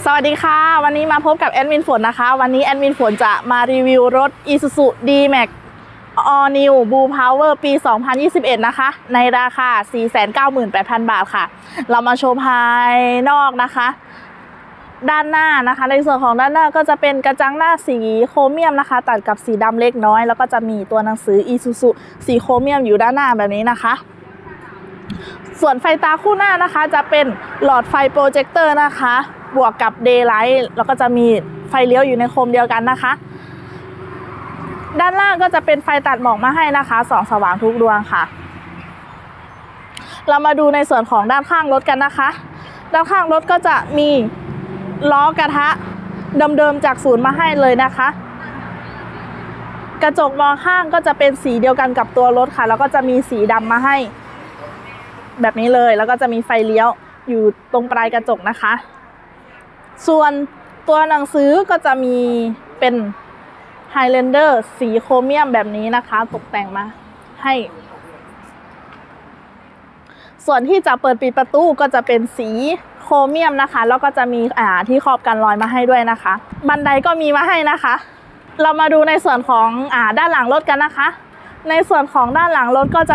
สวัสดีค่ะวันนี้มาพบกับแอดมินฝนนะคะวันนี้แอดมินฝนจะมารีวิวรถ Isuzu D-Max All New Blue Power ปี 2021 นะคะในราคา 498,000 บาทค่ะเรามาโชว์ภายนอกนะคะด้านหน้านะคะในส่วนของด้านหน้าก็จะเป็นกระจังหน้าสีโครเมียมนะคะตัดกับสีดำเล็กน้อยแล้วก็จะมีตัวหนังสือ Isuzu สีโครเมียมอยู่ด้านหน้าแบบนี้นะคะส่วนไฟตาคู่หน้านะคะจะเป็นหลอดไฟโปรเจคเตอร์นะคะบวกกับเดย์ไลท์แล้วก็จะมีไฟเลี้ยวอยู่ในโคมเดียวกันนะคะด้านล่างก็จะเป็นไฟตัดหมอกมาให้นะคะส่องสว่างทุกดวงค่ะเรามาดูในส่วนของด้านข้างรถกันนะคะด้านข้างรถก็จะมีล้อกระทะเดิมๆจากศูนย์มาให้เลยนะคะกระจกมองข้างก็จะเป็นสีเดียวกันกับตัวรถค่ะแล้วก็จะมีสีดำมาให้แบบนี้เลยแล้วก็จะมีไฟเลี้ยวอยู่ตรงปลายกระจกนะคะส่วนตัวหนังสือก็จะมีเป็น Highlander สีโครเมียมแบบนี้นะคะตกแต่งมาให้ส่วนที่จะเปิดปิดประตูก็จะเป็นสีโครเมียมนะคะแล้วก็จะมีที่ครอบกันรอยมาให้ด้วยนะคะบันไดก็มีมาให้นะคะเรามาดูในส่วนของด้านหลังรถกันนะคะในส่วนของด้านหลังรถก็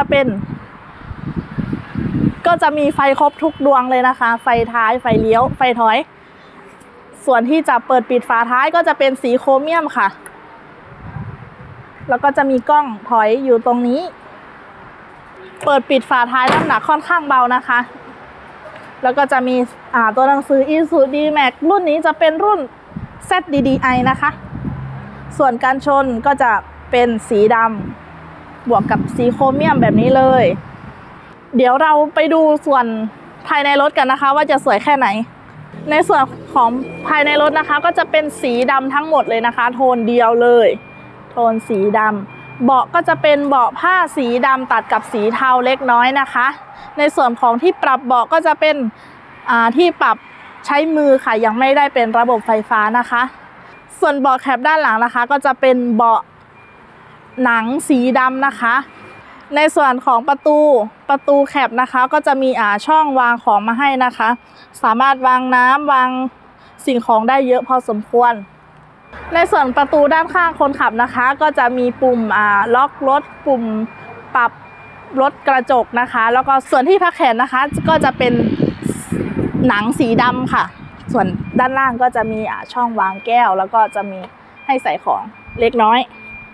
จะมีไฟครบทุกดวงเลยนะคะไฟท้ายไฟเลี้ยวไฟถอยส่วนที่จะเปิดปิดฝาท้ายก็จะเป็นสีโครเมียมค่ะแล้วก็จะมีกล้องถอยอยู่ตรงนี้เปิดปิดฝาท้ายน้ำหนักค่อนข้างเบานะคะแล้วก็จะมีตัวหนังสือ Isuzu D-Max รุ่นนี้จะเป็นรุ่น ZDDI นะคะส่วนการชนก็จะเป็นสีดำบวกกับสีโครเมียมแบบนี้เลยเดี๋ยวเราไปดูส่วนภายในรถกันนะคะว่าจะสวยแค่ไหนในส่วนของภายในรถนะคะก็จะเป็นสีดำทั้งหมดเลยนะคะโทนเดียวเลยโทนสีดำเบาะก็จะเป็นเบาะผ้าสีดำตัดกับสีเทาเล็กน้อยนะคะในส่วนของที่ปรับเบาะก็จะเป็นที่ปรับใช้มือค่ะยังไม่ได้เป็นระบบไฟฟ้านะคะส่วนเบาะแคปด้านหลังนะคะก็จะเป็นเบาะหนังสีดำนะคะในส่วนของประตูแคปนะคะก็จะมีช่องวางของมาให้นะคะสามารถวางน้ำวางสิ่งของได้เยอะพอสมควรในส่วนประตูด้านข้างคนขับนะคะก็จะมีปุ่มล็อกรถปุ่มปรับรถกระจกนะคะแล้วก็ส่วนที่พักแขนนะคะก็จะเป็นหนังสีดำค่ะส่วนด้านล่างก็จะมีช่องวางแก้วแล้วก็จะมีให้ใส่ของเล็กน้อย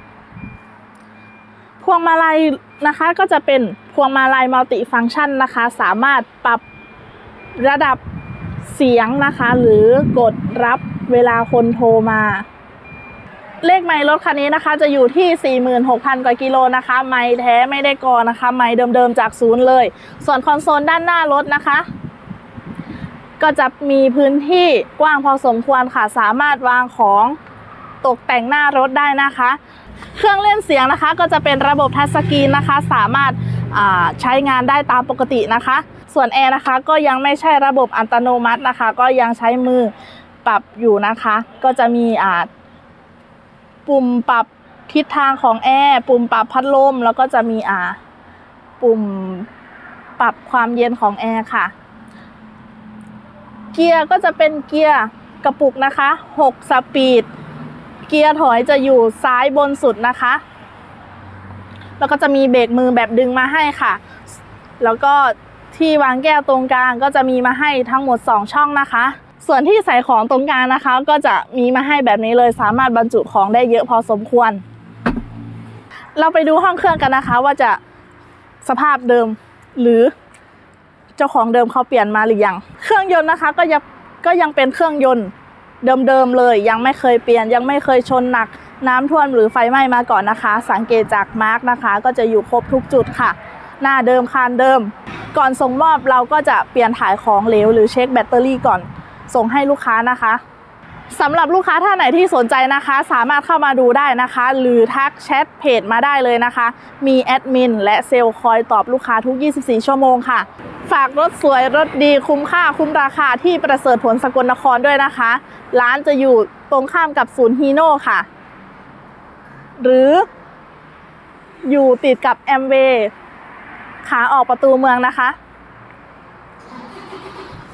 พวงมาลัยนะคะก็จะเป็นพวงมาลัยมัลติฟังก์ชันนะคะสามารถปรับระดับเสียงนะคะหรือกดรับเวลาคนโทรมาเลขไมล์รถคันนี้นะคะจะอยู่ที่ 46,000 กว่ากิโลนะคะไมล์แท้ไม่ได้กอนะคะไมล์เดิมๆจากศูนย์เลยส่วนคอนโซลด้านหน้ารถนะคะก็จะมีพื้นที่กว้างพอสมควรค่ะสามารถวางของตกแต่งหน้ารถได้นะคะเครื่องเล่นเสียงนะคะก็จะเป็นระบบทัชสกรีนนะคะสามารถใช้งานได้ตามปกตินะคะส่วนแอร์นะคะก็ยังไม่ใช่ระบบอัตโนมัตินะคะก็ยังใช้มือปรับอยู่นะคะก็จะมีปุ่มปรับทิศทางของแอร์ปุ่มปรับพัดลมแล้วก็จะมีปุ่มปรับความเย็นของแอร์ค่ะเกียร์ก็จะเป็นเกียร์กระปุกนะคะ6 สปีดเกียร์ถอยจะอยู่ซ้ายบนสุดนะคะแล้วก็จะมีเบรกมือแบบดึงมาให้ค่ะแล้วก็ที่วางแก้วตรงกลางก็จะมีมาให้ทั้งหมด2ช่องนะคะส่วนที่ใส่ของตรงกลางนะคะก็จะมีมาให้แบบนี้เลยสามารถบรรจุของได้เยอะพอสมควรเราไปดูห้องเครื่องกันนะคะว่าจะสภาพเดิมหรือเจ้าของเดิมเขาเปลี่ยนมาหรือยังเครื่องยนต์นะคะก็ยังเป็นเครื่องยนต์เดิมเลยยังไม่เคยเปลี่ยนยังไม่เคยชนหนักน้ำท่วมหรือไฟไหม้มาก่อนนะคะสังเกตจากมาร์กนะคะก็จะอยู่ครบทุกจุดค่ะหน้าเดิมคานเดิมก่อนส่งมอบเราก็จะเปลี่ยนถ่ายของเหลวหรือเช็คแบตเตอรี่ก่อนส่งให้ลูกค้านะคะสำหรับลูกค้าท่านไหนที่สนใจนะคะสามารถเข้ามาดูได้นะคะหรือทักแชทเพจมาได้เลยนะคะมีแอดมินและเซลล์คอยตอบลูกค้าทุก24 ชั่วโมงค่ะฝากรถสวยรถดีคุ้มค่าคุ้มราคาที่ประเสริฐผลสกลนครด้วยนะคะร้านจะอยู่ตรงข้ามกับศูนย์ฮีโน่ค่ะหรืออยู่ติดกับแอมเวย์ขาออกประตูเมืองนะคะ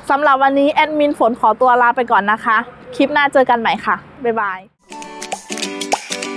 สำหรับวันนี้แอดมินฝนขอตัวลาไปก่อนนะคะคลิปหน้าเจอกันใหม่ค่ะบ๊ายบาย